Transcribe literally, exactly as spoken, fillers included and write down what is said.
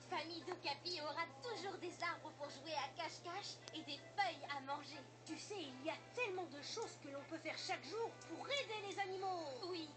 famille d'Okapi aura toujours des arbres pour jouer à cache-cache et des feuilles à manger. Tu sais, il y a tellement de choses que l'on peut faire chaque jour pour aider les animaux. Oui,